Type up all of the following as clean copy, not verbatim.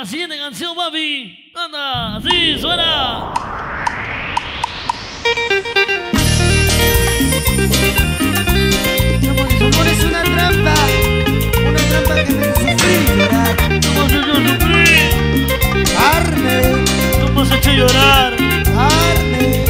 la siguiente canción, papi. Anda, así suena. Tu amor es una trampa que me hace sufrir y llorar. Tú me has hecho sufrir. Carne, Tú me has hecho llorar. carne.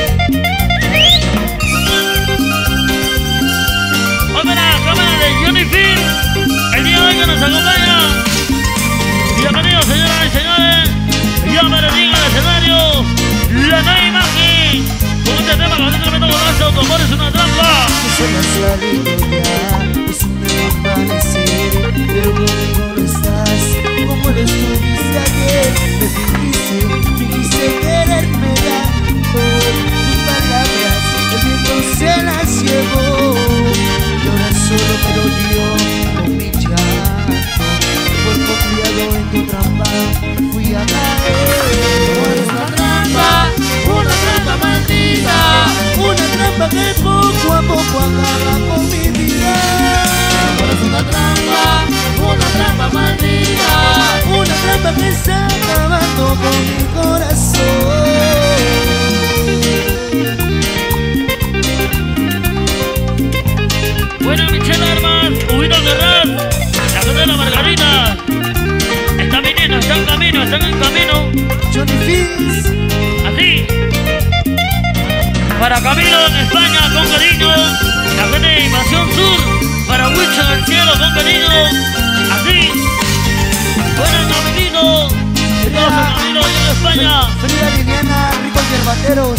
Cámara de Johnny Phil, el día de hoy que nos acompaña. Bienvenidos, señoras y señores. Ya me dedico al escenario la nueva imagen con este tema, con este tremendo golazo. Tu amor es una trampa. Soy casualidad ya, es un nuevo amanecer, pero conmigo no estás, como lo estuviste ayer. Me fingiste quererme tanto, tus palabras, el viento se las llevó. Y ahora solo quedo yo con mi llanto, por confiado en tu trampa, fui a caer. Es una trampa maldita, una trampa que poco a poco acaba con mi vida. Es una trampa maldita, una trampa que está acabando con mi corazón. Bueno, Michelle Armas, Huguito Guerraz, la gente de la Margarita. Está viniendo, está en camino, están en camino. Johnny Phil, Así. Para Camilo en España, con cariño. La gente de Invasión Sur. Para Wicho en el cielo, con cariño. Así. Bueno, Camilito. Todos a Camilo allá en España. Frida Liliana, Rico Yerbateros.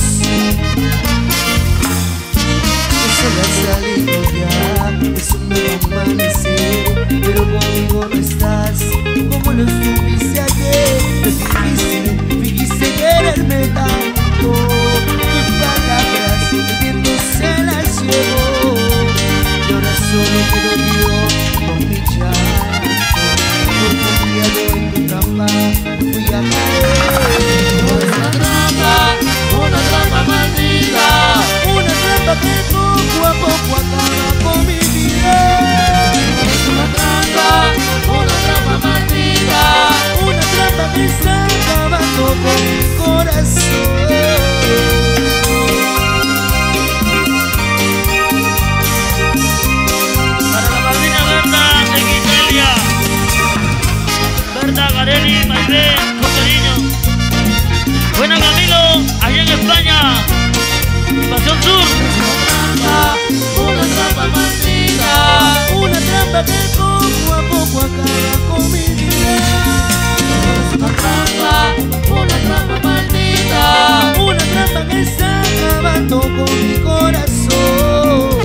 Se le ha salido ya, es un nuevo amanecer, pero conmigo no estás, como lo estuviste ayer. Me fingiste quererme tanto, tus palabras, el viento se las llevó. Y ahora solo quedo yo con mi llanto, por confiado en tu trampa, fui a caer. Una trampa maldita, una trampa que poco a poco acaba con mi vida. Es una trampa maldita, una trampa que está acabando con mi corazón. Para la madrina Berta de Quitelia. Berta, Gareli, Maibé, con cariño. Buena Camilo, allá en España. Invasión Sur. Una trampa maldita, una trampa que poco a poco acaba con mi vida. Una trampa maldita, una trampa que está acabando con mi corazón.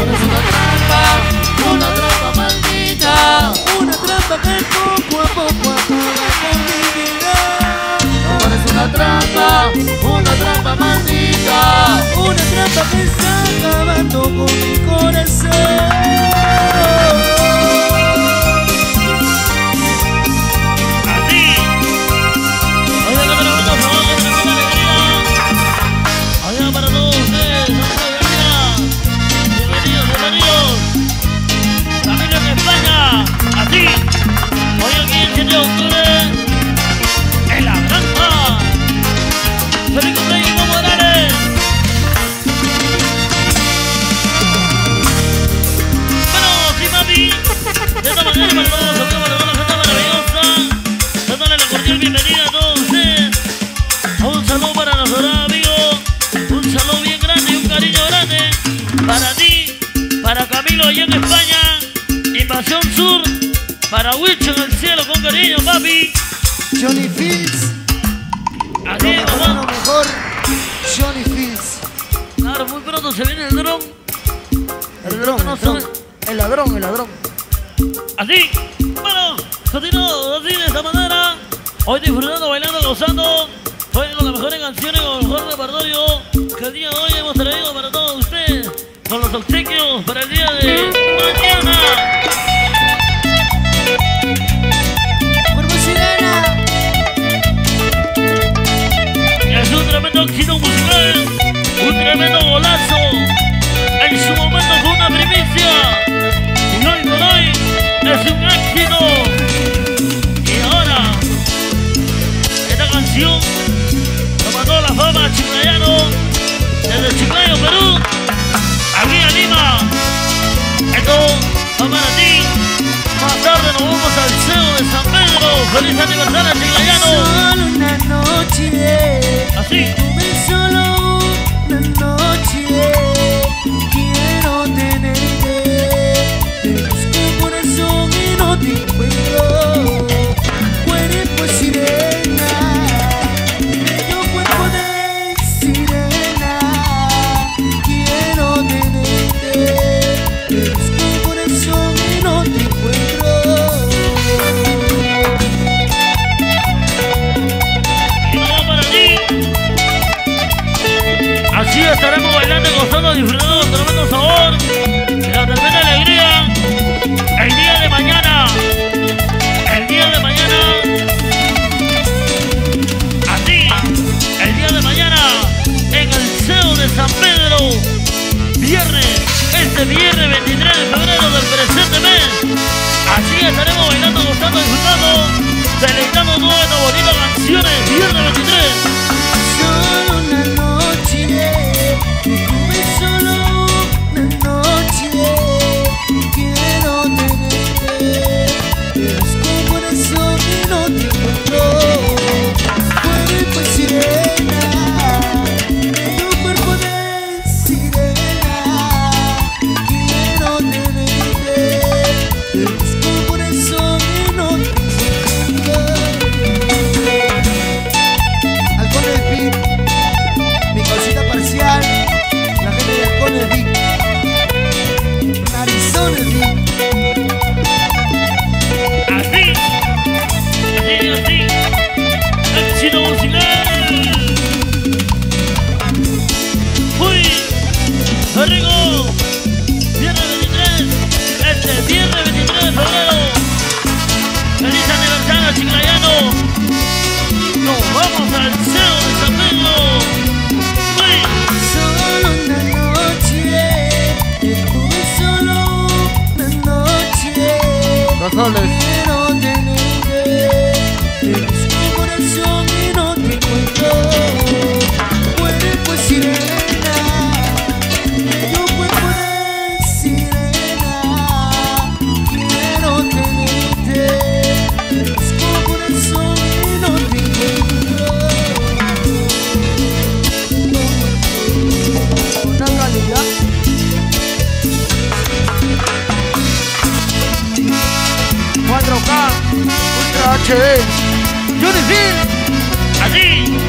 Una trampa maldita, una trampa que poco a poco acaba con mi vida. Una trampa maldita, una trampa que está acabando con mi corazón. Así. Oiga, que me gusta, por favor, que me gusta alegría. Oiga, para todos ustedes, bienvenidos, bienvenidos. Camilo en España. Así. Hoy aquí el 7 de octubre. En la granja. ¡Feliz cumpleaños, Evo Morales! Bueno, sí, papi. De esta manera, para todos, para toda la gente maravillosa, dándole la cordial bienvenida a todos ustedes. Un saludo para nuestro amigo, un saludo bien grande y un cariño grande para ti, para Camilo allá en España, Invasión Sur, para Wicho en el cielo con cariño, papi. Johnny Fields, Así es, lo mamá. mejor, Johnny Fields. Claro, muy pronto se viene el dron. El ladrón. Así, bueno, continuamos así de esta manera. Hoy disfrutando, bailando, gozando. Hoy con las mejores canciones, con el mejor repertorio que el día de hoy hemos traído para todos ustedes. Con los obsequios para el día de mañana. Cuervo Sirena. Es un tremendo éxito musical, un tremendo golazo. En su momento fue una primicia y hoy por hoy es un éxito. Y ahora canciones, viernes 23. Solo una noche, déjame solo una noche. Quiero tenerte, pero es con corazón y no te encuentro. Cuerpo de sirena, tu cuerpo de sirena. Quiero tenerte, pero es con corazón y no te encuentro. Halcón del Beat, mi cosita parcial, la gente de Halcón del Beat, Narizón del Beat. Así, éxito musical. Uy, qué rico. Viernes 23, este viernes 23 de febrero. Feliz aniversario, Chiclayano. Nos vamos al Cerro de San Pedro. Uy, Solo una noche, déjame solo una noche. Los soles. Quiero tenerte, pero es con corazón y no te encuentro. Cuerpo de sirena, tu cuerpo de sirena. Quiero tenerte, pero es con corazón y no te encuentro. Una calidad. 4K, Ultra HD, Unifil. así.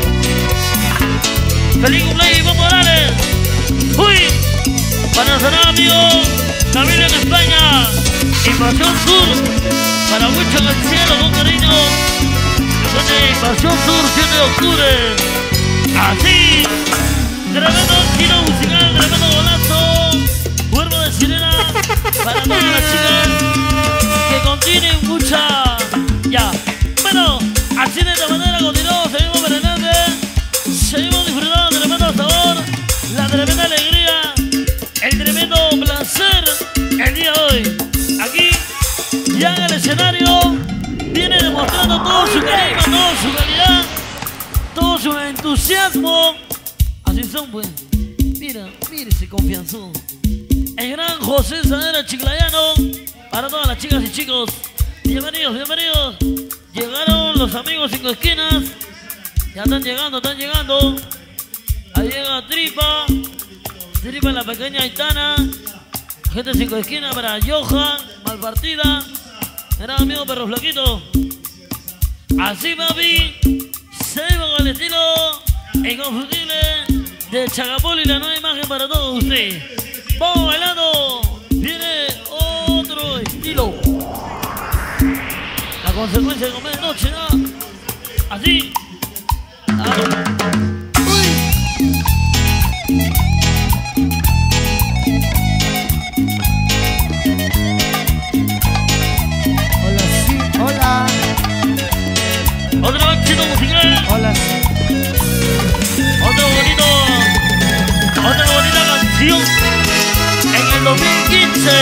Feliz cumpleaños, Iván Morales. Uy, para nuestro amigo Camilo en España. Invasión Sur, para Huicho en el cielo, con cariño. Donde Invasión Sur, 7 de octubre. Así, tremendo giro musical, tremendo golazo. Cuerpo de sirena, para todas las chicas que contienen mucha. Ya, bueno, así de esta manera continuamos, seguimos merendando, seguimos disfrutando del tremendo sabor, la tremenda alegría, el tremendo placer el día de hoy. Aquí, ya en el escenario, viene demostrando todo su carisma, toda su calidad, todo su entusiasmo. Así son, pues. Mira, mire ese confianzón. El gran José Sadera Chiclayano, para todas las chicas y chicos. Bienvenidos, bienvenidos. Llegaron los amigos 5 esquinas. Ya están llegando, Ahí llega Tripa en la pequeña Aitana. Gente 5 esquinas para Johan, Malpartida. Gran amigo Perro Flaquito. Así, papi, seguimos con el estilo inconfundible de Chacapoli, la nueva imagen para todos ustedes. Vamos bailando. Viene otro estilo. La consecuencia de comer de noche, ¿no? Así. Hola, sí, hola. Otro éxito musical. Hola, sí. Otra bonita canción. En el 2015.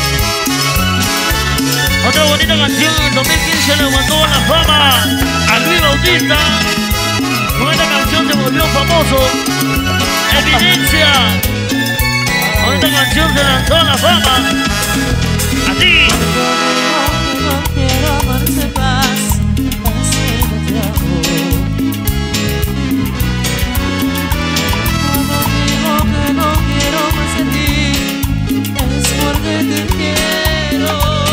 Otra bonita canción en el 2015 le mandó a la fama a Luis Bautista. Con esta canción se volvió famoso. Evidencia. Con esta canción se lanzó a la fama. Así. No quiero amarte más, así no te amo. Cuando digo que no quiero más de ti, es porque te quiero.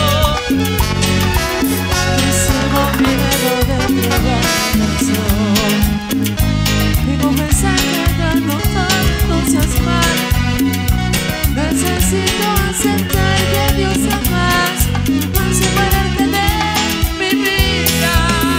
Tengo miedo de entregar mi corazón y confesar que ya no tanto seas mal. Necesito aceptar que Dios jamás va a separarte de mi vida.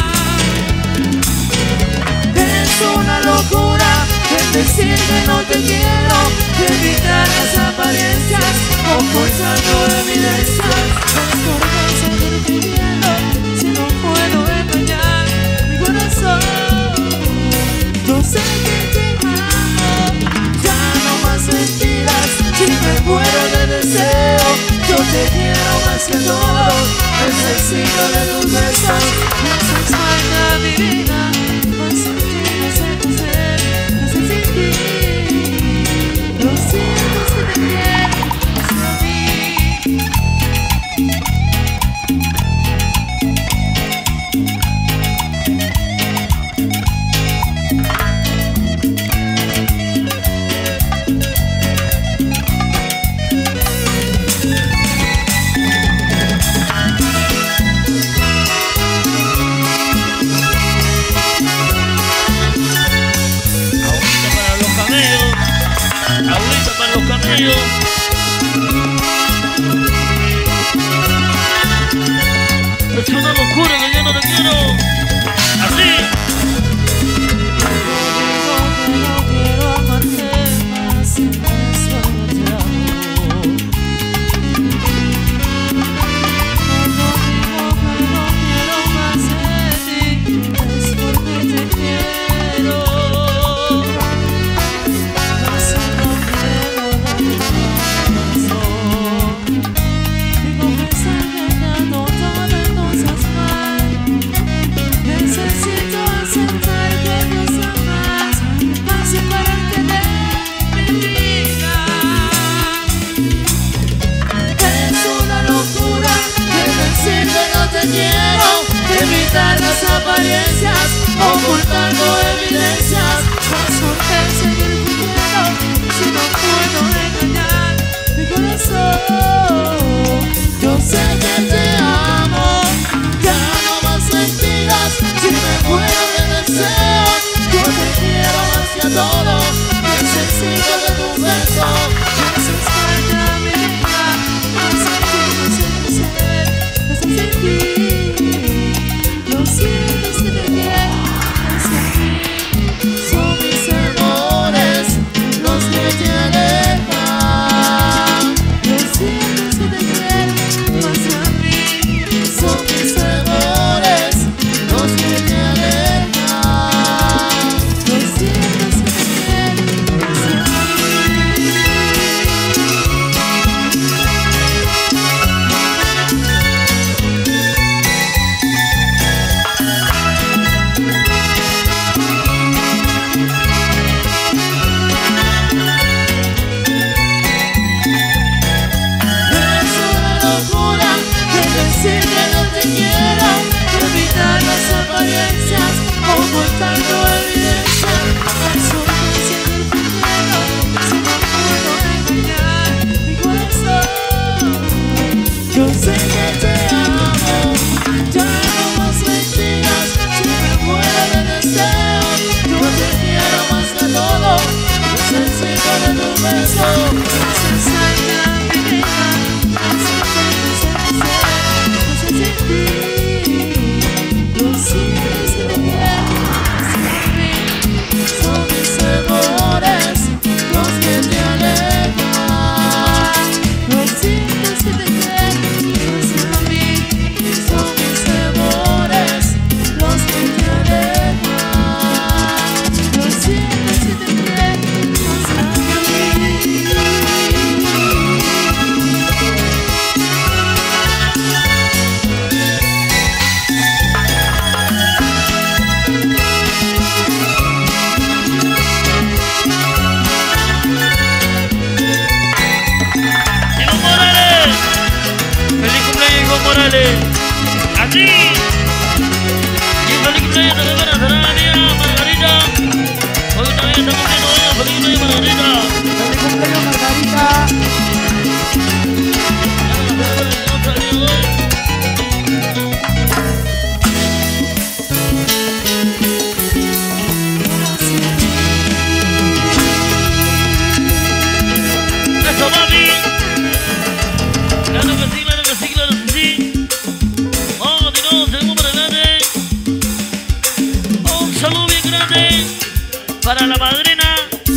Es una locura el decir que no te quiero, evitar las apariencias o forzando evidencias. Es porque seguir viviendo si no puedo engañar mi corazón. Yo sé que te amo, ya no más mentiras. Si me muero de deseo, yo te quiero más que todo. Necesito de tus besos, me haces falta mi vida. las apariencias, ocultando evidencias. Resulta seguir fingiendo si no puedo engañar mi corazón. Yo sé que te amo, ya no más mentiras. Si me muero de deseos, yo te quiero más que a todo. Necesito de tu beso, ya se extraña mi vida. No sé qué, no sé qué ser, no sé sentir. Lo siento si te quiero, es a mí. Son mis errores los que te alejan. Lo siento si te quiero, es a mí. Son mis errores los que te alejan. Lo siento si te quiero, es a mí. Es una locura de decir que no te quiero, evitar las apariencias, ocultando evidencias. Resulta seguir fingiendo si no puedo engañar mi corazón. Yo sé que te amo, ya no más mentiras. Si me muero de deseos, yo te quiero más que todo. Necesito de tu beso, se extraña mi vida. No sé qué, no sé qué ser, no sé sentir. Lo siento si te quiero, es a mí. Son mis errores los que te alejan. Lo siento si te quiero, es a mí. Son mis errores los que te alejan. Lo siento si te quiero, es a mí. Ivonne Morales. Feliz cumpleaños, Ivonne Morales. Así. Y un feliz cumpleaños también para nuestra amiga Margarita. Hoy también está cumpliendo años. Feliz cumpleaños, Margarita. Feliz cumpleaños, Margarita. Eso, papi. Claro que sí, claro que sí, claro que sí. Vamos, continuamos, seguimos para adelante. Un saludo bien grande para la madrina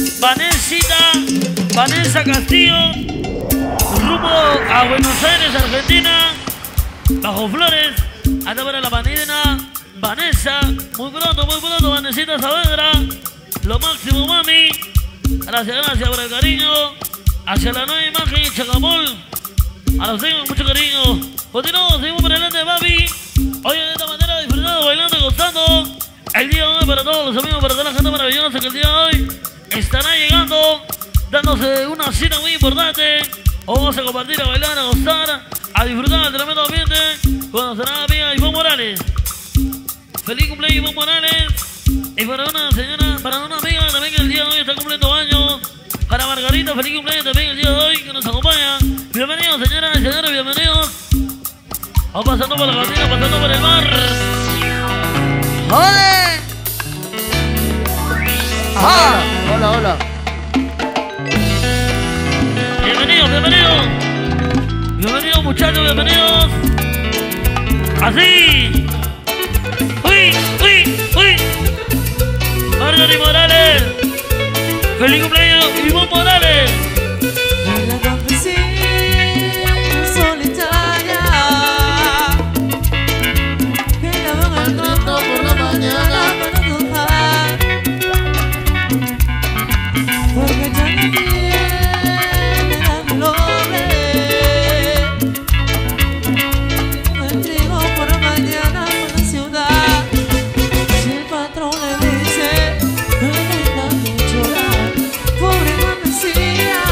Vanessa Castillo, rumbo a Buenos Aires, Argentina, bajo flores. Hasta para la madrina Vanessa, muy pronto, Vanesita Saavedra, lo máximo, mami. Gracias por el cariño. Hacia la nueva imagen, Chacamol. A los tengo mucho cariño. Continuamos, seguimos por adelante, papi. Hoy de esta manera, disfrutando, bailando y gozando. El día de hoy para todos los amigos, para toda la gente maravillosa que el día de hoy estará llegando, dándose una cita muy importante. Vamos a compartir, a bailar, a gozar, a disfrutar del tremendo ambiente con nuestra amiga Ivonne Morales. Feliz cumpleaños, Ivonne Morales. Y para una señora, para una amiga también que el día de hoy está cumpliendo años. Para Margarita, feliz cumpleaños también el día de hoy que nos acompaña. Bienvenidos, señoras y señores, bienvenidos. Vamos pasando por la cantina, pasando por el mar. ¡Joder! ¡Ajá! Hola, hola. Bienvenidos, bienvenidos. Bienvenidos, muchachos, bienvenidos. Así. ¡Uy, uy, uy! Margarita Morales. ¡Feliz cumpleaños, Ivonne Morales! En la campesina solitaria, que lavan el campo por la mañana para antojar, porque ya no tiene dolores. El trigo por la mañana por la ciudad. Si el patrón le dice, no le da que llorar, pobre mamacita.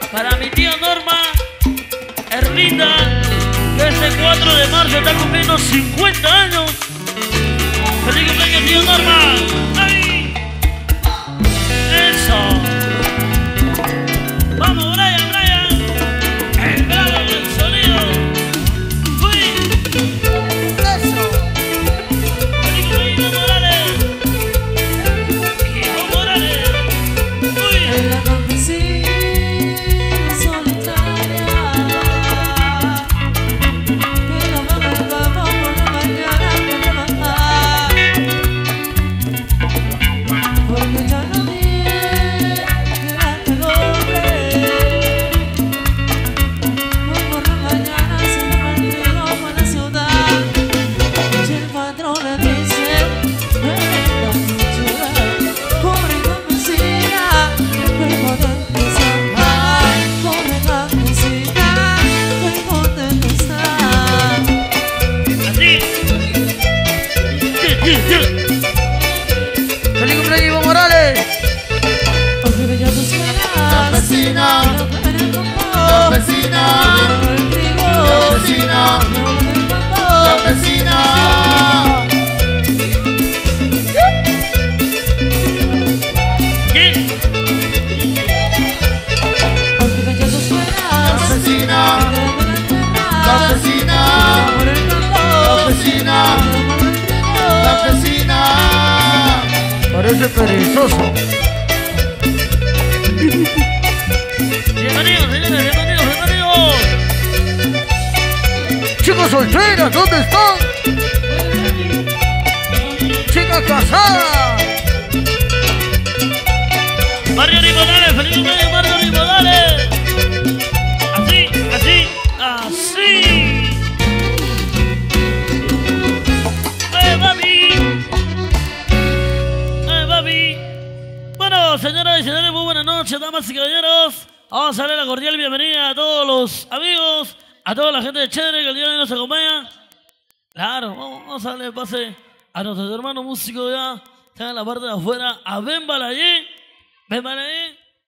Para mi tía Norma Erlinda, que este 4 de marzo está cumpliendo 50 años. ¡Feliz cumpleaños, tía Norma! ¡Ay! ¡Eso! ¡Vamos, Brian, Brian! ¡El bravo del sonido! ¡Fui! Eso. ¡Feliz cumpleaños, Morales! ¡Hijo Morales! ¡Fui! En la campesina solitaria, mi mamá me llamó por la mañana para trabajar, porque ya nadie era el hombre. Hoy por la mañana se me partió por la ciudad, y el patrón le dice: venga muchacha, pobre campesina, qué contenta está, pobre campesina, qué contenta está. Así. ¡Feliz cumpleaños, Ivo Morales! Aunque ya tú esperas, Campesina, en el campo, campesina, en el trigo, campesina, en el campo, campesina. ¿Qué? aunque ya tú esperas, Campesina, en la tierra, campesina, por el campo, campesina, por el trigo. campesina. Parece perezoso. Bienvenidos, señores, bienvenidos. Chicas solteras, ¿dónde están? Chicas casadas. Barrio Ribodales, feliz cumpleaños, Barrio Ribodales. Así, así, así. Papi! Papi! Bueno, señoras y señores, muy buenas noches, damas y caballeros. Vamos a darle la cordial bienvenida a todos los amigos, a toda la gente de Chévere que el día de hoy nos acompaña. Claro, vamos a darle pase a nuestros hermanos músicos ya, están en la parte de afuera, a Ben Balayé. Ben Balayé,